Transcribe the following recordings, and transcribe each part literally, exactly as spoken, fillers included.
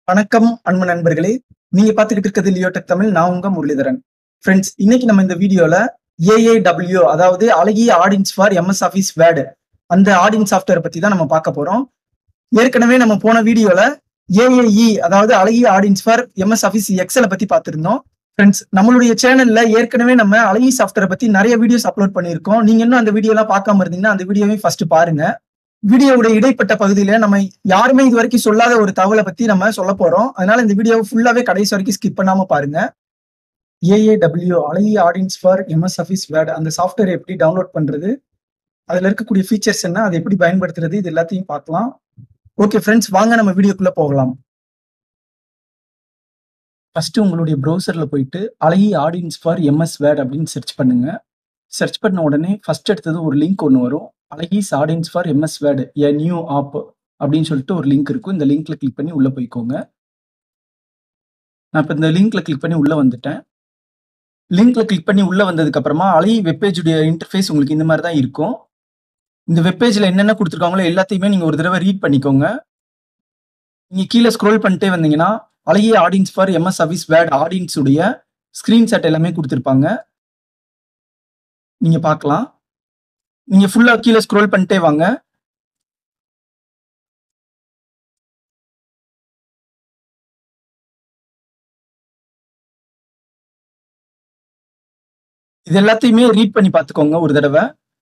வணக்கம் அன்பு நண்பர்களே, நீங்க பார்த்துக்கிட்டு இருக்கிறது லியோடெக் தமிழ். நான் உங்க முரளிதரன். ஃப்ரெண்ட்ஸ், இன்னைக்கு நம்ம இந்த வீடியோல ஏ ஏ டபிள்யூ அதாவது அழகிய add-ins for MS Office Word அந்த ஆடின் சாஃப்ட்வேர் பத்தி தான் நம்ம பார்க்க போறோம். ஏற்கனவே நம்ம போன வீடியோல ஏ ஏ இ அதாவது அழகிய ஆடின்ஸ் ஃபார் எம்எஸ் ஆஃபீஸ் எக்ஸலை பத்தி பார்த்திருந்தோம். ஃப்ரெண்ட்ஸ், நம்மளுடைய சேனல்ல ஏற்கனவே நம்ம அழகிய சாஃப்ட்வேர் பத்தி நிறைய வீடியோஸ் அப்லோட் பண்ணியிருக்கோம். நீங்க இன்னும் அந்த வீடியோ எல்லாம் பார்க்காம இருந்தீங்கன்னா அந்த வீடியோவையும் ஃபர்ஸ்ட் பாருங்க. வீடியோவுடைய இடைப்பட்ட பகுதியில நம்ம யாருமே இது வரைக்கும் சொல்லாத ஒரு தகவலை பத்தி நம்ம சொல்ல போறோம். அதனால இந்த வீடியோவை ஃபுல்லாவே கடைசி வரைக்கும் ஸ்கிப் பண்ணாம பாருங்க. ஏ ஏ டபிள்யூ அழகிய add-ins for MS Office Word அந்த சாஃப்ட்வேர் எப்படி டவுன்லோட் பண்றது, அதுல இருக்கக்கூடிய ஃபீச்சர்ஸ் என்ன, அதை எப்படி பயன்படுத்துறது, இது எல்லாத்தையும் பார்க்கலாம். ஓகே ஃப்ரெண்ட்ஸ், வாங்க நம்ம வீடியோக்குள்ள போகலாம். ஃபர்ஸ்ட் உங்களுடைய ப்ரௌசர்ல போயிட்டு அழகிய ஆடின்ஸ் ஃபார் எம்எஸ் வேர்டு அப்படின்னு சர்ச் பண்ணுங்க. சர்ச் பண்ண உடனே ஃபர்ஸ்ட் எடுத்தது ஒரு லிங்க் ஒன்று வரும். அழகிஸ் add-ins for MS Word a new app அப்படின்னு சொல்லிட்டு ஒரு லிங்க் இருக்கும். இந்த லிங்க்ல கிளிக் பண்ணி உள்ள போய்க்கோங்க. நான் இப்போ இந்த லிங்க்ல கிளிக் பண்ணி உள்ள வந்துட்டேன். லிங்க்ல கிளிக் பண்ணி உள்ள வந்ததுக்கு அப்புறமா அழகி வெப்பேஜுடைய இன்டர்ஃபேஸ் உங்களுக்கு இந்த மாதிரி தான் இருக்கும். இந்த வெப்பேஜ்ல என்னென்ன கொடுத்துருக்காங்களோ எல்லாத்தையுமே நீங்க ஒரு தடவை ரீட் பண்ணிக்கோங்க. நீங்க கீழே ஸ்க்ரோல் பண்ணிட்டே வந்தீங்கன்னா அழகிய add-ins for MS Office Word add-ins உடைய ஸ்கிரீன்ஷாட் எல்லாமே கொடுத்துருப்பாங்க. நீங்க பார்க்கலாம். நீங்க ஃபுல்லா கீழே ஸ்க்ரோல் பண்ணிட்டே வாங்க. இது எல்லாத்தையுமே ரீட் பண்ணி பார்த்துக்கோங்க ஒரு தடவை.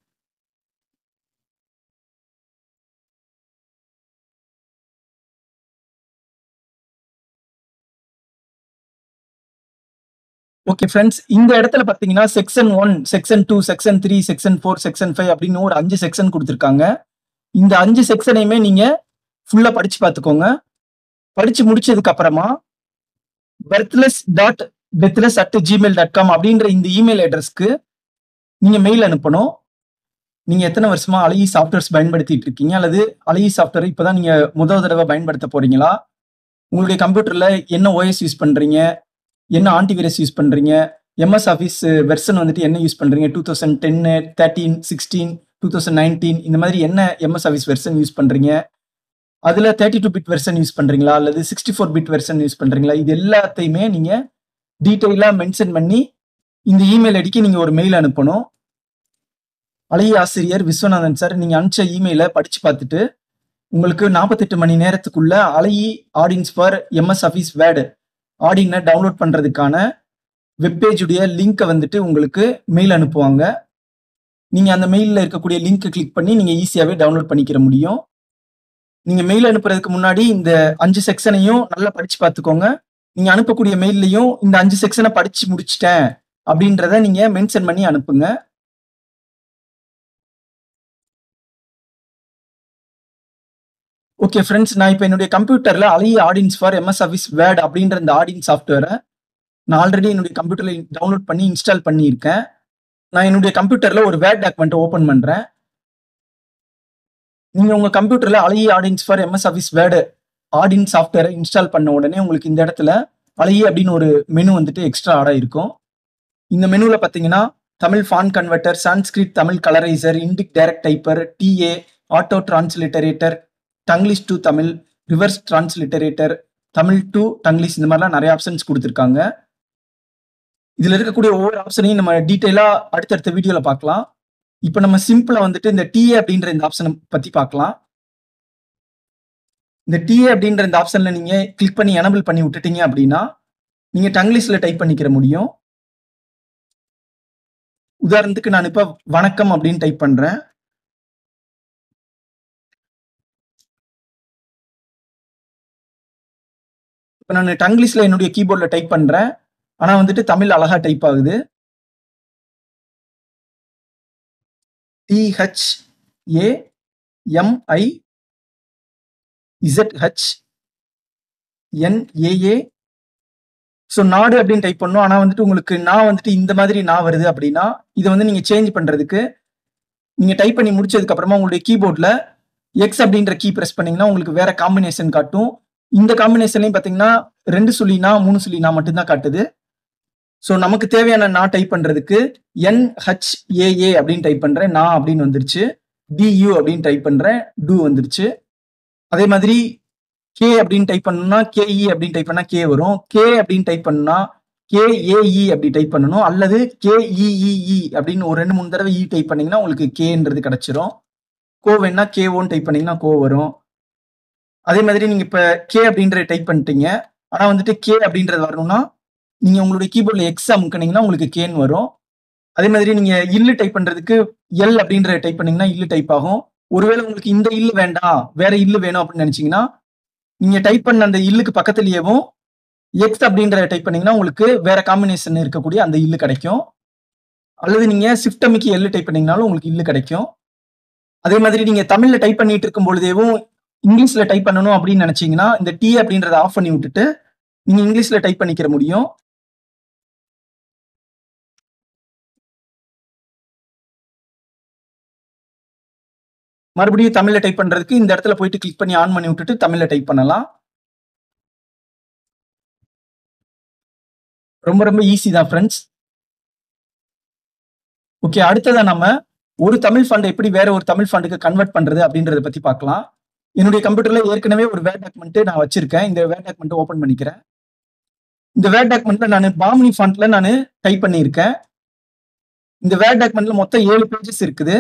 ஓகே ஃப்ரெண்ட்ஸ், இந்த இடத்துல பாத்தீங்கன்னா section one, section two, section three, section four, section five அப்படின்னு ஒரு அஞ்சு செக்ஷன் கொடுத்துருக்காங்க. இந்த அஞ்சு செக்ஷனையுமே நீங்க ஃபுல்லா படிச்சு பார்த்துக்கோங்க. படிச்சு முடிச்சதுக்கு அப்புறமா birthless dot bethless at Gmail dot com அப்படின்ற இந்த இமெயில் அட்ரஸ்க்கு நீங்க மெயில் அனுப்பணும். நீங்க எத்தனை வருஷமா அழகி சாஃப்ட்வேர்ஸ் பயன்படுத்திட்டு இருக்கீங்க, அல்லது அழகி சாஃப்ட்வேர் இப்பதான் நீங்க முதல் தடவை பயன்படுத்த போறீங்களா, உங்களுடைய கம்ப்யூட்டர்ல என்ன ஓஎஸ் யூஸ் பண்றீங்க, என்ன ஆன்டிவைரஸ் யூஸ் பண்றீங்க, எம்எஸ் ஆஃபீஸ் வெர்ஷன் வந்துட்டு என்ன யூஸ் பண்றீங்க, two thousand ten, thirteen, sixteen, two thousand nineteen இந்த மாதிரி என்ன எம்எஸ் ஆஃபீஸ் வெர்ஷன் யூஸ் பண்றீங்க, அதுல thirty two bit version use பண்றீங்களா அல்லது sixty four bit version use பண்றீங்களா, இது எல்லாத்தையுமே நீங்க டீட்டெயிலா மென்ஷன் பண்ணி இந்த இமெயில் ஐடிக்கு நீங்க ஒரு மெயில் அனுப்பணும். அழகி ஆசிரியர் விஸ்வநாதன் சார், நீங்க அனுப்பிச்ச இமெயிலை படிச்சு பார்த்துட்டு உங்களுக்கு நாற்பத்தெட்டு மணி நேரத்துக்குள்ள அழகி add-ins for MS Office Word ஆடினை டவுன்லோட் பண்றதுக்கான வெப்பேஜுடைய லிங்கை வந்துட்டு உங்களுக்கு மெயில் அனுப்புவாங்க. நீங்க அந்த மெயிலில் இருக்கக்கூடிய லிங்கை கிளிக் பண்ணி நீங்க ஈஸியாவே டவுன்லோட் பண்ணிக்கிற முடியும். நீங்க மெயில் அனுப்புறதுக்கு முன்னாடி இந்த அஞ்சு செக்ஷனையும் நல்லா படிச்சு பார்த்துக்கோங்க. நீங்க அனுப்பக்கூடிய மெயிலையும் இந்த அஞ்சு செக்ஷனை படிச்சு முடிச்சிட்டேன் அப்படின்றத நீங்க மென்ஷன் பண்ணி அனுப்புங்க. ஓகே ஃப்ரெண்ட்ஸ், நான் இப்போ என்னுடைய கம்ப்யூட்டர்ல அழகிய add-ins for MS Office Word அப்படின்ற இந்த ஆடின் சாஃப்ட்வேரை நான் ஆல்ரெடி என்னுடைய கம்ப்யூட்டர்ல டவுன்லோட் பண்ணி இன்ஸ்டால் பண்ணியிருக்கேன். நான் என்னுடைய கம்ப்யூட்டர்ல ஒரு வேர்ட் டாக்குமெண்ட் ஓபன் பண்றேன். நீங்க உங்க கம்ப்யூட்டர்ல அழகிய add-ins for MS Office Word add-in சாஃப்ட்வேரை இன்ஸ்டால் பண்ண உடனே உங்களுக்கு இந்த இடத்துல அழகிய அப்படின்னு ஒரு மெனு வந்துட்டு எக்ஸ்ட்ரா ஆடா இருக்கும். இந்த மெனுல பாத்தீங்கன்னா Tamil font converter, Sanskrit Tamil colorizer, Indic direct typer, TA, auto transliterator, tanglish to Tamil, reverse transliterator, Tamil to tanglish இந்த மாதிரிலாம் நிறைய ஆப்ஷன்ஸ் கொடுத்துருக்காங்க. இதுல இருக்கக்கூடிய ஒவ்வொரு ஆப்ஷனையும் நம்ம டீட்டெயிலா அடுத்தடுத்த வீடியோல பார்க்கலாம். இப்போ நம்ம சிம்பிளா வந்துட்டு இந்த டிஏ அப்படின்ற இந்த ஆப்ஷனை பத்தி பார்க்கலாம். இந்த டிஏ அப்படின்ற இந்த ஆப்ஷன்ல நீங்க கிளிக் பண்ணி எனபிள் பண்ணி விட்டுட்டீங்க அப்படின்னா நீங்க tanglishல டைப் பண்ணிக்கிற முடியும். உதாரணத்துக்கு நான் இப்ப வணக்கம் அப்படின்னு டைப் பண்றேன். இப்ப நான் tanglishல என்னுடைய கீபோர்ட்ல டைப் பண்றேன். ஆனா வந்துட்டு தமிழ் அழகா டைப் ஆகுது. TH A MI ZH NAA. So நாடு அப்படின்னு டைப் பண்ணணும். ஆனா வந்துட்டு உங்களுக்கு நான் வந்துட்டு இந்த மாதிரி நான் வருது அப்படின்னா இதை வந்து நீங்க சேஞ்ச் பண்றதுக்கு நீங்க டைப் பண்ணி முடிச்சதுக்கு அப்புறமா உங்களுடைய கீபோர்ட்ல எக்ஸ் அப்படின்ற கீ பிரஸ் பண்ணீங்கன்னா உங்களுக்கு வேற காம்பினேஷன் காட்டும். இந்த காம்பினேஷன்லையும் பாத்தீங்கன்னா ரெண்டு சொல்லினா மூணு சொல்லினா மட்டும்தான் காட்டுது. ஸோ நமக்கு தேவையான நான் டைப் பண்றதுக்கு என்ஹெச்ஏஏ அப்படின்னு டைப் பண்றேன், நான் அப்படின்னு வந்துருச்சு. டியூ அப்படின்னு டைப் பண்றேன், டூ வந்துருச்சு. அதே மாதிரி கே அப்படின்னு டைப் பண்ணணும்னா கேஇ அப்படின்னு டைப் பண்ணா கே வரும். கே அப்படின்னு டைப் பண்ணா கேஏஇ அப்படி டைப் பண்ணணும். அல்லது கேஇஇஇ அப்படின்னு ஒரு ரெண்டு மூணு தடவை இ டைப் பண்ணீங்கன்னா உங்களுக்கு கேன்றது கிடைச்சிரும். கோ வேணா கே ஓன்னு டைப் பண்ணீங்கன்னா கோ வரும். அதே மாதிரி நீங்க இப்ப கே அப்படின்ற டைப் பண்ணிட்டீங்க. ஆனா வந்துட்டு கே அப்படின்றது வரணும்னா நீங்க உங்களுடைய கீபோர்ட்ல எக்ஸ் அமுக்குனீங்கன்னா உங்களுக்கு கேன்னு வரும். அதே மாதிரி நீங்க இல்லு டைப் பண்றதுக்கு எல் அப்படின்ற டைப் பண்ணீங்கன்னா இல்லு டைப் ஆகும். ஒருவேளை உங்களுக்கு இந்த இல்லு வேண்டாம், வேற இல்லு வேணும் அப்படின்னு நினைச்சீங்கன்னா நீங்க டைப் பண்ண அந்த இல்லுக்கு பக்கத்துலயேவும் எக்ஸ் அப்படின்ற டைப் பண்ணீங்கன்னா உங்களுக்கு வேற காம்பினேஷன் இருக்கக்கூடிய அந்த இல்லு கிடைக்கும். அல்லது நீங்க ஷிஃப்ட் அமுக்கி எல் டைப் பண்ணீங்கனாலும் உங்களுக்கு இல்லு கிடைக்கும். அதே மாதிரி நீங்க தமிழ்ல டைப் பண்ணிட்டு இருக்கும் பொழுதேவும் இங்கிலீஷ்ல டைப் பண்ணணும் அப்படின்னு நினைச்சீங்கன்னா இந்த டி அப்படின்றத ஆஃப் பண்ணி விட்டுட்டு நீங்க இங்கிலீஷ்ல டைப் பண்ணிக்கிற முடியும். மறுபடியும் தமிழ்ல டைப் பண்றதுக்கு இந்த இடத்துல போயிட்டு கிளிக் பண்ணி ஆன் பண்ணி விட்டுட்டு தமிழ்ல டைப் பண்ணலாம். ரொம்ப ரொம்ப ஈஸி தான் ஃப்ரெண்ட்ஸ். ஓகே, அடுத்ததா நம்ம ஒரு தமிழ் ஃபாண்ட் எப்படி வேற ஒரு தமிழ் ஃபாண்டுக்கு கன்வெர்ட் பண்றது அப்படின்றத பத்தி பார்க்கலாம். என்னுடைய கம்ப்யூட்டர்ல ஏற்கனவே ஒரு வேர்ட் டாக்குமெண்ட் நான் வச்சிருக்கேன். இந்த வேர்ட் டாக்குமெண்ட் ஓபன் பண்ணிக்கிறேன். இந்த வேர்ட் டாக்குமெண்ட்ல நான் பாமினி ஃபாண்ட்ல நான் டைப் பண்ணியிருக்கேன். இந்த வேர்ட் டாக்குமெண்ட்ல மொத்தம் ஏழு பேஜஸ் இருக்குது.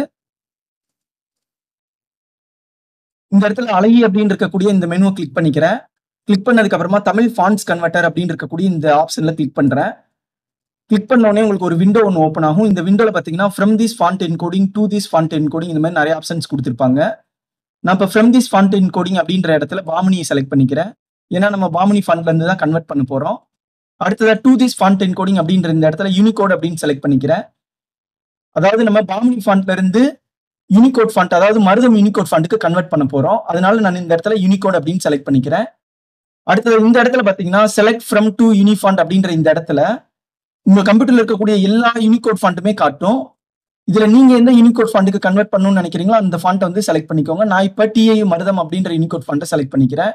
இந்த இடத்துல அழகி அப்படின்னு இருக்கக்கூடிய இந்த மெனுவை கிளிக் பண்ணிக்கிறேன். கிளிக் பண்ணதுக்கு அப்புறமா தமிழ் ஃபாண்ட்ஸ் கன்வெர்ட்டர் அப்படின்னு இருக்கக்கூடிய இந்த ஆப்ஷன்ல கிளிக் பண்றேன். கிளிக் பண்ண உடனே உங்களுக்கு ஒரு விண்டோ ஒன்று ஓப்பன் ஆகும். இந்த விண்டோல பாத்தீங்கன்னா from this font encoding to this font encoding இந்த மாதிரி நிறைய ஆப்ஷன்ஸ் கொடுத்துருப்பாங்க. நான் இப்போ ஃப்ரம் திஸ் ஃபாண்ட் என்கோடிங் அப்படின்ற இடத்துல பாமினியை செலக்ட் பண்ணிக்கிறேன். ஏன்னா நம்ம பாமினி ஃபாண்ட்ல இருந்து தான் கன்வெர்ட் பண்ண போறோம். அடுத்ததா டு திஸ் ஃபாண்ட் என்கோடிங் அப்படின்ற இந்த இடத்துல யூனிகோட் அப்படின்னு செலக்ட் பண்ணிக்கிறேன். அதாவது நம்ம பாமினி ஃபாண்ட்ல இருந்து யூனிகோட் ஃபாண்ட் அதாவது மருதம் யூனிகோட் ஃபாண்ட்டுக்கு கன்வெர்ட் பண்ண போறோம். அதனால நான் இந்த இடத்துல யூனிகோட் அப்படின்னு செலக்ட் பண்ணிக்கிறேன். அடுத்தது இந்த இடத்துல பாத்தீங்கன்னா செலக்ட் ஃப்ரம் டு யூனிஃபாண்ட் அப்படின்ற இந்த இடத்துல உங்க கம்ப்யூட்டர்ல இருக்கக்கூடிய எல்லா யூனிகோட் ஃபாண்ட்டுமே காட்டும். இதுல நீங்க எந்த யூனிகோட் ஃபாண்ட்டுக்கு கன்வெர்ட் பண்ணணும்னு நினைக்கிறீங்களோ அந்த ஃபாண்ட்டை வந்து செலக்ட் பண்ணிக்கோங்க. நான் இப்ப டிஐ மருதம் அப்படின்ற யூனிகோட் ஃபாண்ட்டை செலக்ட் பண்ணிக்கிறேன்.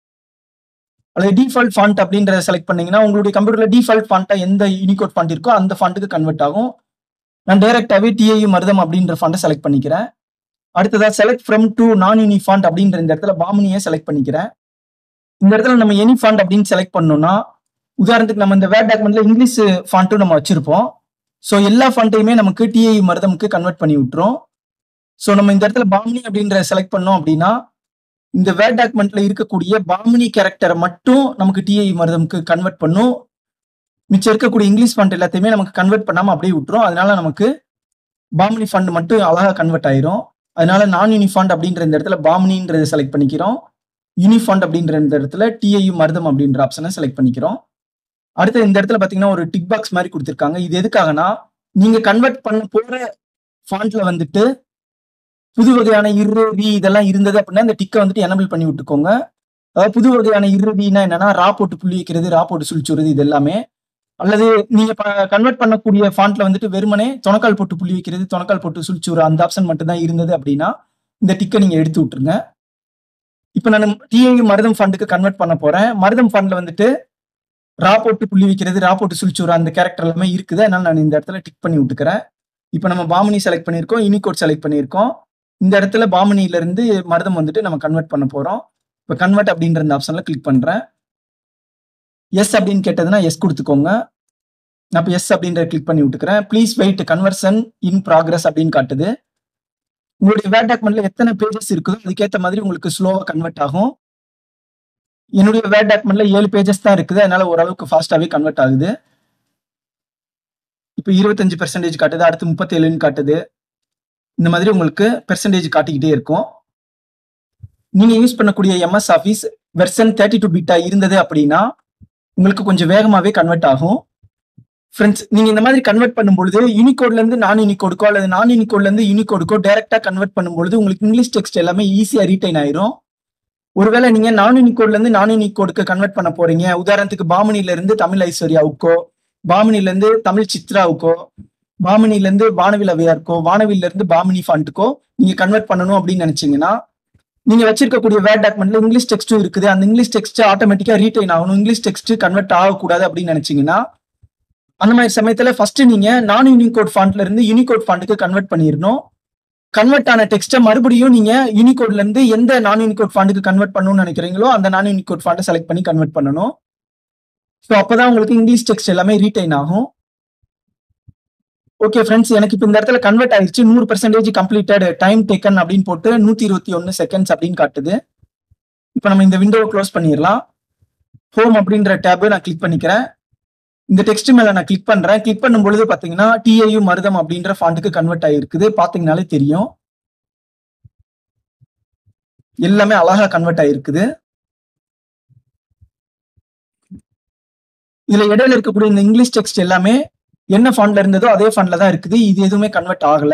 அல்லது டிஃபால்ட் ஃபாண்ட் அப்படின்றத செலக்ட் பண்ணீங்கன்னா உங்களுடைய கம்ப்யூட்டர்ல டிஃபால்ட் ஃபாண்ட்டா எந்த யூனிகோட் ஃபாண்ட் இருக்கோ அந்த ஃபாண்ட்டுக்கு கன்வெர்ட் ஆகும். நான் டைரக்டாவே டிஐ மருதம் அப்படின்ற ஃபாண்ட்டை செலக்ட் பண்ணிக்கிறேன். அடுத்ததா செலக்ட் ஃப்ரம் டு நான் யூனி ஃபாண்ட் அப்படின்ற இந்த இடத்துல பாமினியை செலக்ட் பண்ணிக்கிறேன். இந்த இடத்துல நம்ம எனி ஃபாண்ட் அப்படின்னு செலக்ட் பண்ணோம்னா உதாரணத்துக்கு நம்ம இந்த வேர்ட் டாக்குமெண்ட்ல இங்கிலீஷ் ஃபாண்ட்டும் நம்ம வச்சிருப்போம். ஸோ எல்லா ஃபாண்ட்டையுமே நமக்கு டிஐ மருதமுக்கு கன்வெர்ட் பண்ணி விட்டுரும். ஸோ நம்ம இந்த இடத்துல பாமினி அப்படின்ற செலக்ட் பண்ணோம் அப்படின்னா இந்த வேர்ட் டாக்குமெண்ட்ல இருக்கக்கூடிய பாமினி கேரக்டரை மட்டும் நமக்கு டிஐ மருதமுக்கு கன்வெர்ட் பண்ணும். மிச்சம் இருக்கக்கூடிய இங்கிலீஷ் ஃபாண்ட் எல்லாத்தையுமே நமக்கு கன்வெர்ட் பண்ணாம அப்படியே விட்டுரும். அதனால நமக்கு பாமினி ஃபாண்ட் மட்டும் அழகா கன்வெர்ட் ஆயிரும். அதனால நான் யூனிஃபாண்ட் அப்படின்ற இந்த இடத்துல பாமினின்றதை செலக்ட் பண்ணிக்கிறோம். யூனிஃபாண்ட் அப்படின்ற இந்த இடத்துல டிஐ மருதம் அப்படின்ற ஆப்ஷனை செலக்ட் பண்ணிக்கிறோம். அடுத்து இந்த இடத்துல பாத்தீங்கன்னா ஒரு டிக் பாக்ஸ் மாதிரி கொடுத்துருக்காங்க. இது எதுக்காகனா நீங்க கன்வெர்ட் பண்ண போற ஃபாண்ட்ல வந்துட்டு புது வகையான இரு ரி இதெல்லாம் இருந்தது அப்படின்னா இந்த டிக்கை வந்துட்டு எனபிள் பண்ணி விட்டுக்கோங்க. அதாவது புது வகையான இரு ரீனா என்னன்னா ரா போட்டு புள்ளி வைக்கிறது, ரா போட்டு சுழிச்சுறது இது எல்லாமே. அல்லது நீங்க கன்வெர்ட் பண்ணக்கூடிய ஃபாண்ட்ல வந்துட்டு வெறுமனே தொணக்கால் போட்டு புள்ளி வைக்கிறது, தொணக்கால் போட்டு சுழிச்சுற அந்த ஆப்ஷன் மட்டும் தான் இருந்தது அப்படின்னா இந்த டிக்கை நீங்க எடுத்து விட்டுருங்க. இப்ப நான் டிஐ மருதம் ஃபாண்ட்டுக்கு கன்வெர்ட் பண்ண போறேன். மருதம் ஃபாண்ட்ல வந்துட்டு ரா போட்டு புள்ளி வைக்கிறது, ரா போட்டு சுழிச்சுற அந்த கேரக்டர் எல்லாமே இருக்குது. அதனால நான் இந்த இடத்துல டிக் பண்ணி விட்டுக்கிறேன். இப்ப நம்ம பாமினி செலக்ட் பண்ணியிருக்கோம், யூனிகோட் செலக்ட் பண்ணியிருக்கோம். இந்த இடத்துல பாமினில இருந்து மருதம் வந்துட்டு நம்ம கன்வெர்ட் பண்ண போறோம். இப்ப கன்வெர்ட் அப்படின்ற இந்த ஆப்ஷன்ல கிளிக் பண்றேன். எஸ் அப்படின்னு கேட்டதுன்னா எஸ் கொடுத்துக்கோங்க. நான் இப்போ எஸ் அப்படின்ற கிளிக் பண்ணி விட்டுக்கிறேன். Please wait conversion in progress அப்படின்னு காட்டுது. உங்களுடைய வேர்ட் டாக்குமெண்ட்ல எத்தனை பேஜஸ் இருக்குதோ அதுக்கேற்ற மாதிரி உங்களுக்கு ஸ்லோவா கன்வெர்ட் ஆகும். என்னுடைய வேர்ட் டாக்குமெண்ட்ல ஏழு பேஜஸ் தான் இருக்குது. அதனால ஓரளவுக்கு ஃபாஸ்டாவே கன்வெர்ட் ஆகுது. இப்போ இருபத்தஞ்சு பெர்சன்டேஜ் காட்டுது, அடுத்து முப்பத்தி ஏழுன்னு காட்டுது. இந்த மாதிரி உங்களுக்கு பெர்சன்டேஜ் காட்டிக்கிட்டே இருக்கும். நீங்க யூஸ் பண்ணக்கூடிய MS Office version thirty two பிட்டா இருந்தது அப்படின்னா உங்களுக்கு கொஞ்சம் வேகமாவே கன்வெர்ட் ஆகும். ஃப்ரெண்ட்ஸ், நீங்க இந்த மாதிரி கன்வெர்ட் பண்ணும்பொழுது யூனிகோட்ல இருந்து நான் யூனிகோடுக்கோ அல்லது நான் யூனிகோட்ல இருந்து யூனிகோடுக்கோ டைரக்டா கன்வெர்ட் பண்ணும்பொழுது உங்களுக்கு இங்கிலீஷ் டெக்ஸ்ட் எல்லாமே ஈஸியா ரீடைன் ஆயிரும். ஒருவேளை நீங்க நான் யூனிகோட்ல இருந்து நான் யூனிகோடுக்கு கன்வெர்ட் பண்ண போறீங்க, உதாரணத்துக்கு பாமினில இருந்து தமிழ் ஐஸ்வர்யாவுக்கோ, பாமினில இருந்து தமிழ் சித்ராவுக்கோ, பாமினில இருந்து வானவில் அவையாருக்கோ, வானவில்ல இருந்து பாமினி ஃபாண்ட்டுக்கோ நீங்க கன்வெர்ட் பண்ணணும் அப்படின்னு நினைச்சீங்கன்னா நீங்க வச்சிருக்கக்கூடிய வேர்ட் டாக்குமெண்ட்ல இங்கிலீஷ் டெக்ஸ்டும் இருக்குது. அந்த இங்கிலீஷ் டெக்ஸ்ட் ஆட்டோமேட்டிக்கா ரீடைன் ஆகணும், இங்கிலீஷ் டெக்ஸ்ட் கன்வெர்ட் ஆகக்கூடாது அப்படின்னு நினைச்சீங்கன்னா அந்த மாதிரி சமயத்துல ஃபர்ஸ்ட் நீங்க நான் யூனிகோட் ஃபாண்ட்ல இருந்து யூனிகோட் ஃபாண்ட்டுக்கு கன்வெர்ட் பண்ணிடணும். கன்வெர்ட் ஆன டெக்ஸ்ட்டை மறுபடியும் நீங்க யூனிகோட்ல இருந்து எந்த நான் யூனிகோட் ஃபாண்டுக்கு கன்வெர்ட் பண்ணணும்னு நினைக்கிறீங்களோ அந்த நான் யூனிகோட் ஃபாண்டை செலக்ட் பண்ணி கன்வெர்ட் பண்ணணும். ஸோ அப்பதான் உங்களுக்கு இங்கிலீஷ் டெக்ஸ்ட் எல்லாமே ரீடைன் ஆகும். ஓகே ஃப்ரெண்ட்ஸ், எனக்கு இப்போ இந்த இடத்துல கன்வெர்ட் ஆயிடுச்சு. நூறு பர்சன்டேஜ் கம்ப்ளீட்டட் டைம் டேக்கன் அப்படின்னு போட்டு நூத்தி இருபத்தி ஒன்னு செகண்ட்ஸ் அப்படின்னு காட்டுது. இப்போ நம்ம இந்த விண்டோவை க்ளோஸ் பண்ணிடலாம். ஹோம் அப்படின்ற டேபை நான் கிளிக் பண்ணிக்கிறேன். இந்த டெக்ஸ்ட் மேல நான் கிளிக் பண்றேன். கிளிக் பண்ணும் பொழுது பாத்தீங்கன்னா டிஐயு மருதம் அப்படின்ற ஃபாண்டுக்கு கன்வெர்ட் ஆகிருக்குது. பாத்தீங்கன்னாலே தெரியும், எல்லாமே அழகா கன்வெர்ட் ஆகிருக்குது. இதுல இடையில இருக்கக்கூடிய இந்த இங்கிலீஷ் டெக்ஸ்ட் எல்லாமே என்ன ஃபாண்ட்ல இருந்ததோ அதே ஃபாண்ட்ல தான் இருக்குது. இது எதுவுமே கன்வெர்ட் ஆகல.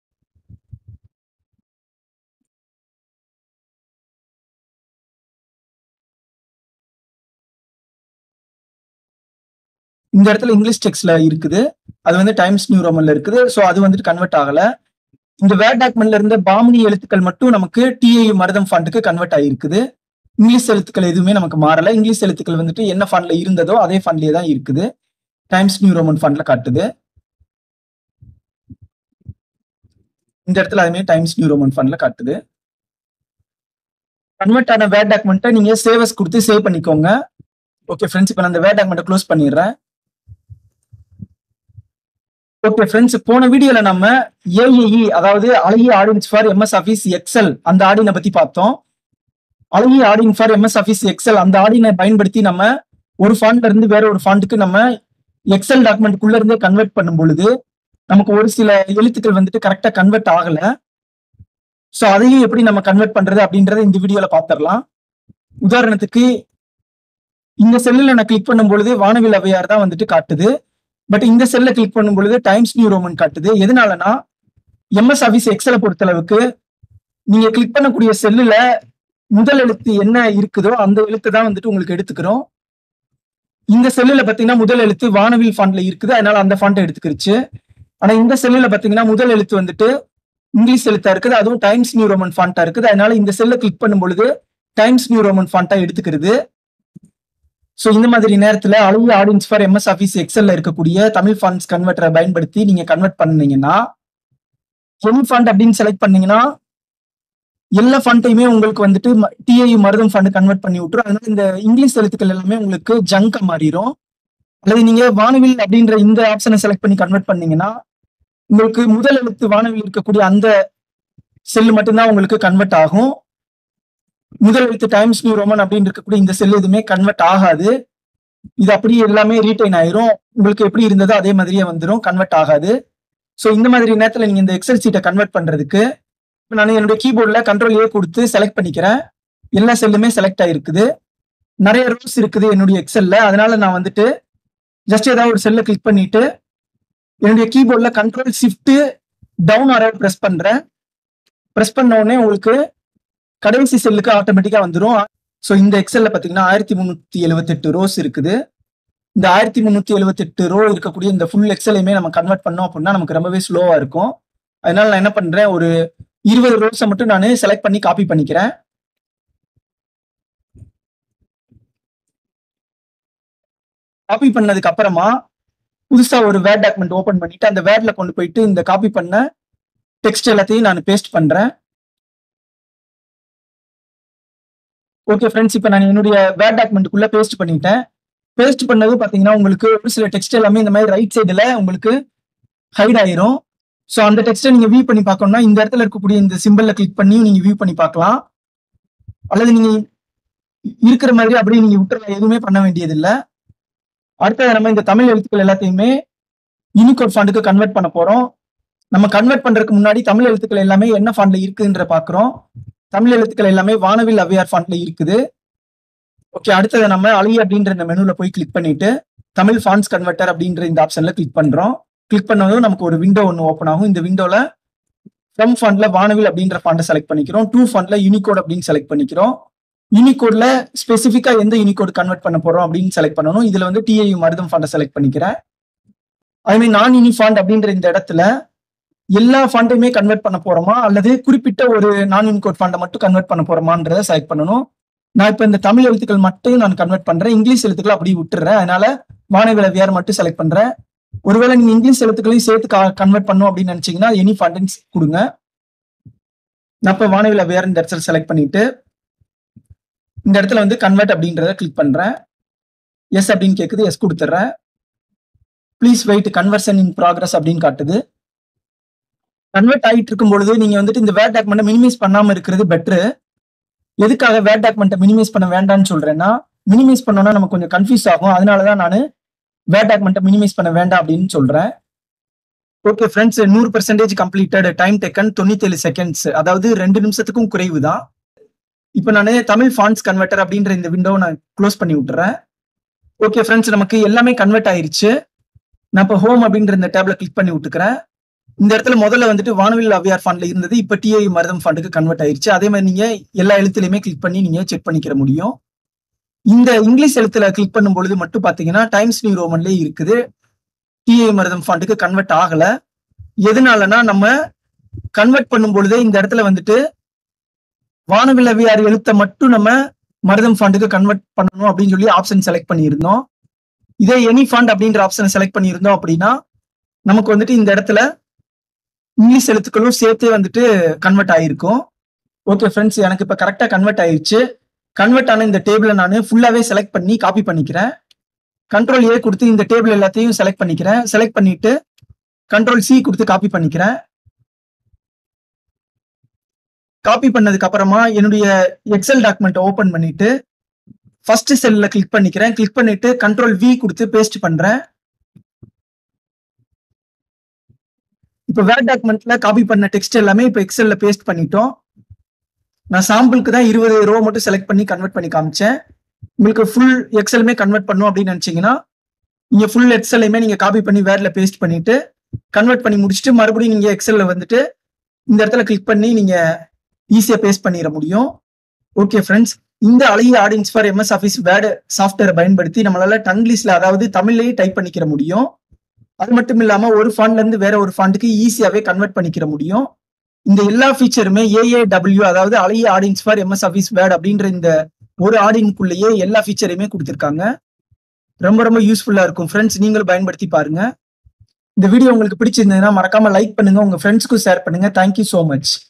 இந்த இடத்துல இங்கிலீஷ் டெக்ஸ்ட்ல இருக்குது, அது வந்து டைம்ஸ் நியூ ரோமன்ல இருக்குது. ஸோ அது வந்துட்டு கன்வெர்ட் ஆகல. இந்த வேர்ட் டாக்குமெண்ட்ல இருந்த பாமினி எழுத்துக்கள் மட்டும் நமக்கு டிஐயு மருதம் ஃபாண்டுக்கு கன்வெர்ட் ஆகிருக்குது. இங்கிலீஷ் எழுத்துக்கள் எதுவுமே நமக்கு மாறல. இங்கிலீஷ் எழுத்துக்கள் வந்துட்டு என்ன ஃபாண்ட்ல இருந்ததோ அதே ஃபாண்ட்லயே தான் இருக்குது. டைம்ஸ் நியூ ரோமன் ஃபாண்ட்ல காட்டுது. இந்த இடத்துல அதுமே டைம்ஸ் நியூ ரோமன் ஃபாண்ட்ல காட்டுது. கன்வெர்ட் ஆன வேர்ட் டாக்குமெண்ட்டை நீங்க சேவஸ் கொடுத்து சேவ் பண்ணிக்கோங்க. ஓகே ஃப்ரெண்ட்ஸ், இப்போ நான் அந்த வேர்ட் டாக்குமெண்ட்டை க்ளோஸ் பண்ணிடுறேன். ஓகே ஃப்ரெண்ட்ஸ், போன வீடியோல நம்ம ஏஇஇ அதாவது அழகிய add-ins for MS Office Excel அந்த ஆடினை பத்தி பார்த்தோம். அழகிய add-in for MS Office Excel அந்த ஆடினை பயன்படுத்தி நம்ம ஒரு ஃபாண்ட்ல இருந்து வேற ஒரு ஃபாண்டுக்கு நம்ம எக்ஸல் டாக்குமெண்ட்டுக்குள்ள இருந்தே கன்வெர்ட் பண்ணும் பொழுது நமக்கு ஒரு சில எழுத்துக்கள் வந்துட்டு கரெக்டா கன்வெர்ட் ஆகல. ஸோ அதையும் எப்படி நம்ம கன்வெர்ட் பண்றது அப்படின்றத இந்த வீடியோல பாத்திரலாம். உதாரணத்துக்கு இந்த செல்லுல நான் கிளிக் பண்ணும் பொழுது வானவில் அவையார் தான் வந்துட்டு காட்டுது. பட் இந்த செல்ல கிளிக் பண்ணும் பொழுது டைம்ஸ் நியூ ரோமன் காட்டுது. எதனாலனா எம்எஸ் ஆஃபீஸ் எக்ஸலை பொறுத்தளவுக்கு நீங்க கிளிக் பண்ணக்கூடிய செல்லுல முதல் எழுத்து என்ன இருக்குதோ அந்த எழுத்து தான் வந்துட்டு உங்களுக்கு எடுத்துக்கிறோம். இந்த செல்லுல பாத்தீங்கன்னா முதல் எழுத்து வானவில் ஃபாண்ட்ல இருக்குது, அதனால அந்த ஃபாண்டை எடுத்துக்கிருச்சு. ஆனா இந்த செல்லுல பாத்தீங்கன்னா முதல் எழுத்து வந்துட்டு இங்கிலீஷ் எழுத்தா இருக்குது, அதுவும் டைம்ஸ் நியூ ரோமன் ஃபாண்டா இருக்குது. அதனால இந்த செல்ல கிளிக் பண்ணும் பொழுது டைம்ஸ் நியூ ரோமன் ஃபாண்டா எடுத்துக்கிறது. ஸோ இந்த மாதிரி நேரத்துல அழகிய ஆடின்ஸ் ஃபார் எம்எஸ் ஆஃபீஸ் எக்ஸல்ல இருக்கக்கூடிய தமிழ் ஃபாண்ட்ஸ் கன்வெர்ட்டரை பயன்படுத்தி நீங்க கன்வெர்ட் பண்ணீங்கன்னா எம் ஃபாண்ட் அப்படின்னு செலக்ட் பண்ணீங்கன்னா எல்லா ஃபாண்ட்டையுமே உங்களுக்கு வந்துட்டு டிஐயு மருதம் ஃபாண்ட் கன்வெர்ட் பண்ணி விட்டுரும். அதனால இந்த இங்கிலீஷ் எழுத்துக்கள் எல்லாமே உங்களுக்கு ஜங்கா மாறிடும். அல்லது நீங்க வானவில் அப்படின்ற இந்த ஆப்ஷனை செலக்ட் பண்ணி கன்வெர்ட் பண்ணீங்கன்னா உங்களுக்கு முதல் எழுத்து வானவில் இருக்கக்கூடிய அந்த செல்லு மட்டும்தான் உங்களுக்கு கன்வெர்ட் ஆகும். முதல் எழுத்து டைம்ஸ் நியூ ரோமன் அப்படின்னு இருக்கக்கூடிய இந்த செல் எதுவுமே கன்வெர்ட் ஆகாது. இது அப்படியே எல்லாமே ரீடைன் ஆயிரும். உங்களுக்கு எப்படி இருந்ததோ அதே மாதிரியே வந்துடும், கன்வெர்ட் ஆகாது. ஸோ இந்த மாதிரி நேரத்தில் நீங்க இந்த எக்ஸல் சீட்டை கன்வெர்ட் பண்றதுக்கு நான் என்னுடைய கீபோர்ட்ல கண்ட்ரோல் ஏ கொடுத்து செலக்ட் பண்ணிக்கிறேன். எல்லா செல்லுமே செலக்ட் ஆயிருக்குது. நிறைய ரோஸ் இருக்குது என்னுடைய எக்ஸல்ல. அதனால நான் வந்துட்டு ஜஸ்ட் ஏதாவது ஒரு செல்லை கிளிக் பண்ணிட்டு என்னுடைய கீபோர்ட்ல control shift down arrow press பண்றேன். ப்ரெஸ் பண்ண உடனே உங்களுக்கு கடைசி செல்லுக்கு ஆட்டோமேட்டிக்கா வந்துடும். ஸோ இந்த எக்ஸல்ல பாத்தீங்கன்னா ஆயிரத்தி முன்னூத்தி எழுபத்தி எட்டு ரோஸ் இருக்குது. இந்த ஆயிரத்தி முன்னூத்தி எழுபத்தி எட்டு ரோ இருக்கக்கூடிய இந்த ஃபுல் எக்ஸலையுமே நம்ம கன்வெர்ட் பண்ணோம் அப்படின்னா நமக்கு ரொம்பவே ஸ்லோவா இருக்கும். அதனால நான் என்ன பண்றேன், ஒரு இருபது ரோஸை மட்டும் நான் செலக்ட் பண்ணி காப்பி பண்ணிக்கிறேன். காப்பி பண்ணதுக்கு அப்புறமா புதுசா ஒரு வேர்ட் டாக்குமெண்ட் ஓபன் பண்ணிட்டு அந்த வேர்ட்ல கொண்டு போயிட்டு இந்த காப்பி பண்ண டெக்ஸ்ட் எல்லாத்தையும் நான் பேஸ்ட் பண்றேன். ஓகே ஃப்ரெண்ட்ஸ், இப்போ நான் என்னுடைய வேர்ட் டாக்குமெண்ட்டுக்குள்ள பேஸ்ட் பண்ணிட்டேன். பேஸ்ட் பண்ணது பாத்தீங்கன்னா உங்களுக்கு ஒரு சில டெக்ஸ்ட் எல்லாமே இந்த மாதிரி ரைட் சைடுல உங்களுக்கு ஹைட் ஆயிரும். ஸோ அந்த டெக்ஸ்ட்டை நீங்க வியூ பண்ணி பார்க்கணும்னா இந்த இடத்துல இருக்கக்கூடிய இந்த சிம்பிள்ல கிளிக் பண்ணி நீங்க வியூ பண்ணி பார்க்கலாம். அல்லது நீங்க இருக்கிற மாதிரி அப்படியே நீங்க விட்டுற எதுவுமே பண்ண வேண்டியது இல்லை. அடுத்தது நம்ம இந்த தமிழ் எழுத்துக்கள் எல்லாத்தையுமே யூனிகோட் ஃபாண்டுக்கு கன்வெர்ட் பண்ண போறோம். நம்ம கன்வெர்ட் பண்றதுக்கு முன்னாடி தமிழ் எழுத்துக்கள் எல்லாமே என்ன ஃபாண்ட்ல இருக்குன்ற பாக்குறோம். தமிழ் எழுத்துக்கள் எல்லாமே வானவில் அவ்வையார் ஃபாண்ட்ல இருக்குது. ஓகே, அடுத்தது நம்ம அழகி அப்படின்ற இந்த மெனுல போய் கிளிக் பண்ணிட்டு தமிழ் ஃபாண்ட்ஸ் கன்வெர்ட்டர் அப்படின்ற இந்த ஆப்ஷன்ல கிளிக் பண்றோம். கிளிக் பண்ணதும் நமக்கு ஒரு விண்டோ ஒன்று ஓப்பன் ஆகும். இந்த விண்டோல ஃப்ரம் ஃபாண்ட்ல வானவில் அப்படின்ற ஃபாண்டை செலக்ட் பண்ணிக்கிறோம். டூ ஃபாண்ட்ல யூனிகோட் அப்படின்னு செலக்ட் பண்ணிக்கிறோம். யூனிகோட்ல ஸ்பெசிஃபிக்கா எந்த யூனிகோட் கன்வெர்ட் பண்ண போறோம் அப்படின்னு செலக்ட் பண்ணணும். இதுல வந்து டிஐயு மருதம் ஃபாண்டை செலக்ட் பண்ணிக்கிறேன். அதுமாதிரி நான் யூனி ஃபாண்ட் அப்படின்ற இந்த இடத்துல எல்லா ஃபாண்டையுமே கன்வெர்ட் பண்ண போறோமா அல்லது குறிப்பிட்ட ஒரு நான் யூனிகோட் ஃபாண்டை மட்டும் கன்வெர்ட் பண்ண போறோமான்றதை செலக்ட் பண்ணணும். நான் இப்ப இந்த தமிழ் எழுத்துக்கள் மட்டும் நான் கன்வெர்ட் பண்றேன். இங்கிலீஷ் எழுத்துக்கள் அப்படியே விட்டுறேன். அதனால வானவில் அவ்வையார் மட்டும் செலக்ட் பண்றேன். ஒருவேளை நீங்க இங்கிலீஷ் எழுத்துக்களையும் சேர்த்து கன்வெர்ட் பண்ணும் அப்படின்னு நினைச்சீங்கன்னா எனி ஃபாண்ட் கொடுங்க. நான் இப்போ வானவில் அவையார் இந்த இடத்துல செலக்ட் பண்ணிட்டு இந்த இடத்துல வந்து கன்வெர்ட் அப்படின்றத கிளிக் பண்றேன். எஸ் அப்படின்னு கேட்குது, எஸ் கொடுத்துட்றேன். Please wait conversion in progress அப்படின்னு காட்டுது. கன்வெர்ட் ஆகிட்டு இருக்கும் பொழுது நீங்க வந்துட்டு இந்த வேர்ட் டாக்குமெண்ட்டை மினிமைஸ் பண்ணாம இருக்கிறது பெட்ரு. எதுக்காக வேர்ட் டாக்குமெண்ட்டை மினிமைஸ் பண்ண வேண்டாம்னு சொல்றேன்னா, மினிமைஸ் பண்ணோம்னா நமக்கு கொஞ்சம் கன்ஃபியூஸ் ஆகும். அதனாலதான் நான் வேர்ட் டாக்குமெண்ட்டை மினிமைஸ் பண்ண வேண்டாம் அப்படின்னு சொல்றேன். ஓகே ஃப்ரெண்ட்ஸ், நூறு பர்சன்டேஜ் கம்ப்ளீட்டட், டைம் டேக்கன் தொண்ணூத்தி ஏழு செகண்ட்ஸ், அதாவது ரெண்டு நிமிஷத்துக்கும் குறைவு தான். இப்போ நான் தமிழ் ஃபாண்ட்ஸ் கன்வெர்ட்டர் அப்படின்ற இந்த விண்டோவை நான் க்ளோஸ் பண்ணி விட்டுறேன். ஓகே ஃப்ரெண்ட்ஸ், நமக்கு எல்லாமே கன்வெர்ட் ஆயிருச்சு. நான் இப்போ ஹோம் அப்படின்ற இந்த டேப்ல கிளிக் பண்ணி விட்டுக்கிறேன். இந்த இடத்துல முதல்ல வந்துட்டு வானவில் அவையார் ஃபாண்ட்ல இருந்தது, இப்போ டிஐ மருதம் ஃபாண்டுக்கு கன்வெர்ட் ஆயிருச்சு. அதே மாதிரி நீங்க எல்லா எழுத்துலையுமே கிளிக் பண்ணி நீங்க செக் பண்ணிக்கிற முடியும். இந்த இங்கிலீஷ் எழுத்துல கிளிக் பண்ணும் பொழுது மட்டும் பாத்தீங்கன்னா டைம்ஸ் நியூ ரோமன்லேயே இருக்குது, டிஐ மருதம் ஃபாண்டுக்கு கன்வெர்ட் ஆகல. எதனாலனா நம்ம கன்வெர்ட் பண்ணும் பொழுதே இந்த இடத்துல வந்துட்டு வானவில் அவையார் எழுத்தை மட்டும் நம்ம மருதம் ஃபாண்டுக்கு கன்வெர்ட் பண்ணணும் அப்படின்னு சொல்லி ஆப்ஷன் செலக்ட் பண்ணியிருந்தோம். இதே எனி ஃபாண்ட் அப்படின்ற ஆப்ஷனை செலக்ட் பண்ணியிருந்தோம் அப்படின்னா நமக்கு வந்துட்டு இந்த இடத்துல இங்கிலீஷ் எழுத்துக்களும் சேர்த்தே வந்துட்டு கன்வெர்ட் ஆயிருக்கும். ஓகே ஃப்ரெண்ட்ஸ், எனக்கு இப்போ கரெக்டாக கன்வெர்ட் ஆயிடுச்சு. கன்வெர்ட் ஆன இந்த டேபிளை நான் ஃபுல்லாவே செலக்ட் பண்ணி காப்பி பண்ணிக்கிறேன். கண்ட்ரோல் ஏ கொடுத்து இந்த டேபிள் எல்லாத்தையும் செலக்ட் பண்ணிக்கிறேன். செலக்ட் பண்ணிட்டு கண்ட்ரோல் சி கொடுத்து காப்பி பண்ணிக்கிறேன். காப்பி பண்ணதுக்கு அப்புறமா என்னுடைய எக்ஸல் டாக்குமெண்ட் ஓபன் பண்ணிட்டு ஃபர்ஸ்ட் செல்ல கிளிக் பண்ணிக்கிறேன். கிளிக் பண்ணிட்டு கண்ட்ரோல் வி கொடுத்து பேஸ்ட் பண்றேன். இப்போ வேர்ட் டாக்குமெண்ட்ல காப்பி பண்ண டெக்ஸ்ட் எல்லாமே இப்போ எக்ஸல்ல பேஸ்ட் பண்ணிட்டோம். நான் சாம்பிளுக்கு தான் இருபது ரோ மட்டும் செலக்ட் பண்ணி கன்வெர்ட் பண்ணி காமிச்சேன். உங்களுக்கு ஃபுல் எக்ஸலுமே கன்வெர்ட் பண்ணும் அப்படின்னு நினைச்சீங்கன்னா நீங்க ஃபுல் எக்ஸலையுமே நீங்க காப்பி பண்ணி வேர்ட்ல பேஸ்ட் பண்ணிட்டு கன்வெர்ட் பண்ணி முடிச்சுட்டு மறுபடியும் நீங்க எக்ஸல்ல வந்துட்டு இந்த இடத்துல கிளிக் பண்ணி நீங்க ஈஸியா பேஸ்ட் பண்ணிட முடியும். ஓகே ஃப்ரெண்ட்ஸ், இந்த அழகிய add-ins for MS Office Word சாஃப்ட்வேரை பயன்படுத்தி நம்மளால டங்கிலீஷ்ல அதாவது தமிழ்லயே டைப் பண்ணிக்கிற முடியும். அது மட்டும் இல்லாம ஒரு ஃபாண்ட்ல இருந்து வேற ஒரு ஃபாண்டுக்கு ஈஸியாவே கன்வெர்ட் பண்ணிக்கிற முடியும். இந்த எல்லா ஃபீச்சருமே ஏஏடபிள்யூ அதாவது அழகிய add-ins for MS Office Word அப்படின்ற இந்த ஒரு ஆடியன்குள்ளேயே எல்லா ஃபீச்சரையுமே கொடுத்துருக்காங்க. ரொம்ப ரொம்ப யூஸ்ஃபுல்லா இருக்கும் ஃப்ரெண்ட்ஸ், நீங்களும் பயன்படுத்தி பாருங்க. இந்த வீடியோ உங்களுக்கு பிடிச்சிருந்ததுன்னா மறக்காம லைக் பண்ணுங்க, உங்க ஃப்ரெண்ட்ஸ்க்கும் ஷேர் பண்ணுங்க. Thank you so much.